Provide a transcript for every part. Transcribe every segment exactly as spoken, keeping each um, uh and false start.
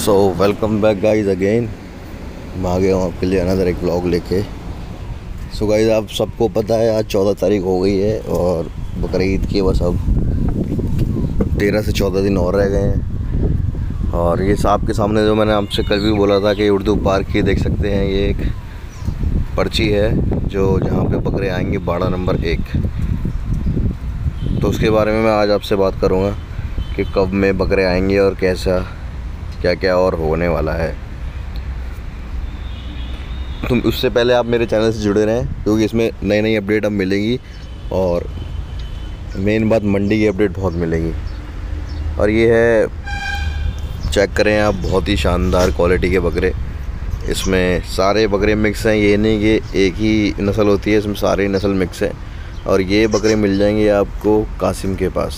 सो welcome back guys again. मैं आ गया हूँ आपके लिए अनदर एक व्लॉग लेके। सो गाइस, आप सबको पता है आज चौदह तारीख हो गई है और बकरीद के बस अब तेरह से चौदह दिन और रह गए हैं। और ये आपके सामने जो मैंने आपसे कल भी बोला था कि उर्दू पार्क की देख सकते हैं, ये एक पर्ची है जो जहाँ पे बकरे आएंगे बाड़ा नंबर एक। तो उसके बारे में मैं आज आपसे बात करूँगा कि कब में बकरे आएंगे और कैसा क्या क्या और होने वाला है। तुम उससे पहले आप मेरे चैनल से जुड़े रहें क्योंकि इसमें नई नई अपडेट अब मिलेंगी और मेन बात मंडी की अपडेट बहुत मिलेगी। और ये है, चेक करें आप, बहुत ही शानदार क्वालिटी के बकरे। इसमें सारे बकरे मिक्स हैं, ये नहीं कि एक ही नस्ल होती है, इसमें सारे नस्ल मिक्स हैं। और ये बकरे मिल जाएंगे आपको कासिम के पास।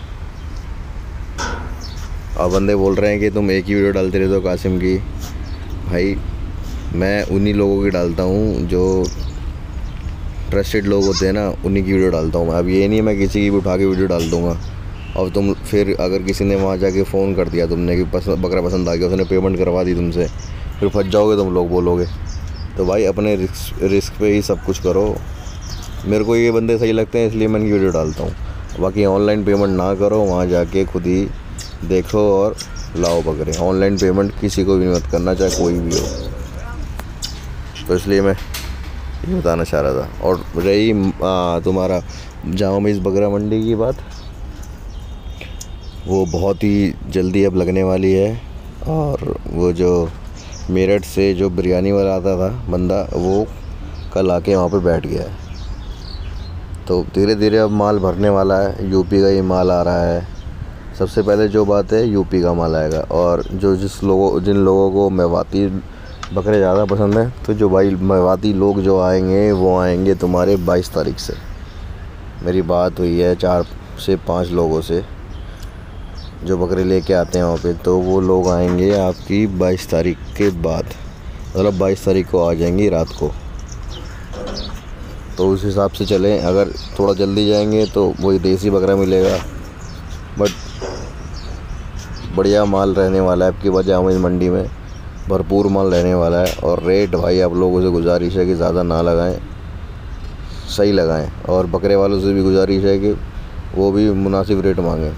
और बंदे बोल रहे हैं कि तुम एक ही वीडियो डालते रहते हो कासिम की। भाई मैं उन्हीं लोगों की डालता हूँ जो ट्रस्टेड लोग होते हैं ना, उन्हीं की वीडियो डालता हूँ। अब ये नहीं मैं किसी की भी उठा के वीडियो डाल दूँगा और तुम फिर अगर किसी ने वहाँ जाके फ़ोन कर दिया तुमने कि पसंद बकरा पसंद आ गया, उसने पेमेंट करवा दी तुमसे, फिर फंस जाओगे तुम लोग बोलोगे। तो भाई अपने रिस्क रिस्क पे ही सब कुछ करो। मेरे को ये बंदे सही लगते हैं इसलिए मैं इनकी वीडियो डालता हूँ। बाकी ऑनलाइन पेमेंट ना करो, वहाँ जाके खुद ही देखो और लाओ बकरे। ऑनलाइन पेमेंट किसी को भी मत करना, चाहे कोई भी हो। तो इसलिए मैं ये बताना चाह रहा था। और रही आ, तुम्हारा जामा मस्जिद बकरा मंडी की बात, वो बहुत ही जल्दी अब लगने वाली है। और वो जो मेरठ से जो बिरयानी वाला आता था बंदा, वो कल आके वहाँ पे बैठ गया है। तो धीरे धीरे अब माल भरने वाला है। यूपी का ही माल आ रहा है। सबसे पहले जो बात है, यूपी का माल आएगा। और जो जिस लोगों जिन लोगों को मेवाती बकरे ज़्यादा पसंद है, तो जो भाई मेवाती लोग जो आएंगे वो आएंगे तुम्हारे बाईस तारीख से। मेरी बात हुई है चार से पाँच लोगों से जो बकरे लेके आते हैं वहाँ पे, तो वो लोग आएंगे आपकी बाईस तारीख के बाद, मतलब बाईस तारीख को आ जाएंगी रात को। तो उस हिसाब से चलें। अगर थोड़ा जल्दी जाएंगे तो वही देसी बकरा मिलेगा, बट बढ़िया माल रहने वाला है आपकी वजह में मंडी में, भरपूर माल रहने वाला है। और रेट भाई आप लोगों से गुजारिश है कि ज़्यादा ना लगाएं, सही लगाएं। और बकरे वालों से भी गुजारिश है कि वो भी मुनासिब रेट मांगें।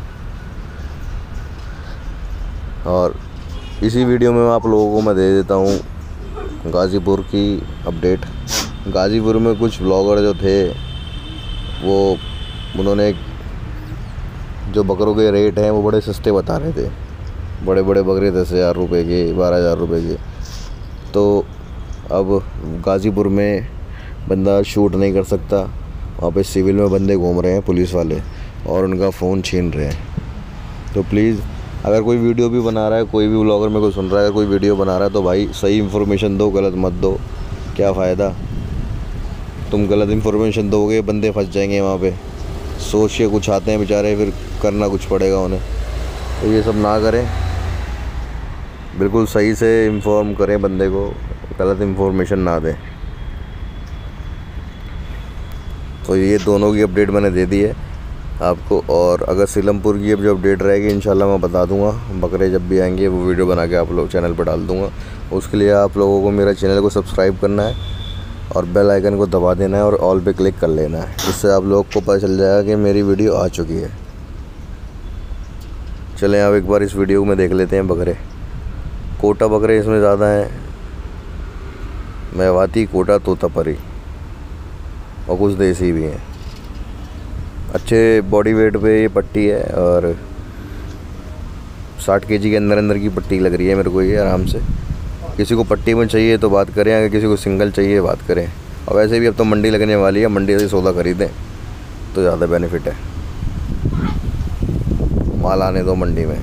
और इसी वीडियो में आप लोगों को मैं दे देता हूँ गाज़ीपुर की अपडेट। गाज़ीपुर में कुछ ब्लॉगर जो थे वो उन्होंने जो बकरों के रेट हैं वो बड़े सस्ते बता रहे थे। बड़े बड़े बकरे दस हज़ार रुपये के, बारह हज़ार रुपये के। तो अब गाज़ीपुर में बंदा शूट नहीं कर सकता, वहाँ पे सिविल में बंदे घूम रहे हैं पुलिस वाले और उनका फ़ोन छीन रहे हैं। तो प्लीज़ अगर कोई वीडियो भी बना रहा है, कोई भी ब्लॉगर मेरे को सुन रहा है, अगर कोई वीडियो बना रहा है तो भाई सही इन्फॉर्मेशन दो, गलत मत दो। क्या फ़ायदा, तुम गलत इन्फॉर्मेशन दोगे, बंदे फंस जाएंगे वहाँ पे। सोच के कुछ आते हैं बेचारे, फिर करना कुछ पड़ेगा उन्हें। तो ये सब ना करें, बिल्कुल सही से इन्फॉर्म करें बंदे को, गलत इन्फॉर्मेशन ना दें। तो ये दोनों की अपडेट मैंने दे दी है आपको। और अगर सीलमपुर की अब जो अपडेट रहेगी इंशाल्लाह मैं बता दूंगा। बकरे जब भी आएंगे वो वीडियो बना के आप लोग चैनल पर डाल दूंगा। उसके लिए आप लोगों को मेरा चैनल को सब्सक्राइब करना है और बेल आइकन को दबा देना है और ऑल पे क्लिक कर लेना है। इससे आप लोग को पता चल जाएगा कि मेरी वीडियो आ चुकी है। चलें आप एक बार इस वीडियो में देख लेते हैं बकरे। कोटा बकरे इसमें ज़्यादा हैं, मेवाती, कोटा, तोतापरी और कुछ देसी भी हैं। अच्छे बॉडी वेट पे ये पट्टी है और साठ केजी के अंदर अंदर की पट्टी लग रही है मेरे को ये आराम से। किसी को पट्टी में चाहिए तो बात करें, अगर किसी को सिंगल चाहिए बात करें। और वैसे भी अब तो मंडी लगने वाली है, मंडी से सौदा खरीदें तो ज़्यादा बेनिफिट है। माल आने दो मंडी में।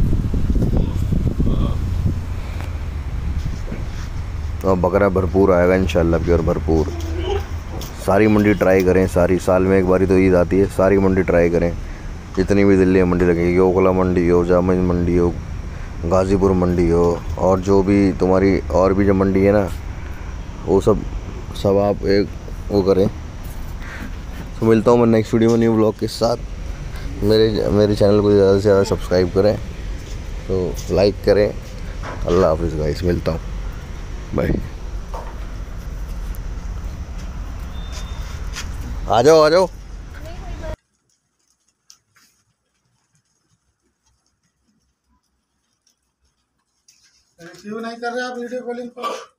तो बकरा भरपूर आएगा इंशाल्लाह, प्योर भरपूर। सारी मंडी ट्राई करें, सारी साल में एक बारी तो ईद आती है, सारी मंडी ट्राई करें। जितनी भी दिल्ली में मंडी लगेगी, ओखला मंडी हो, जामा मंडी हो, गाज़ीपुर मंडी हो, और जो भी तुम्हारी और भी जो मंडी है ना, वो सब सब आप एक वो करें। तो मिलता हूँ मैं नेक्स्ट वीडियो में न्यू ब्लॉग के साथ। मेरे मेरे चैनल को ज़्यादा से ज़्यादा सब्सक्राइब करें, तो लाइक करें अल्लाह हाफिज़ गाइस, मिलता हूँ, बाय। आ जाओ आ जाओ। रिसीव नहीं कर रहे आप वीडियो कॉलिंग पर।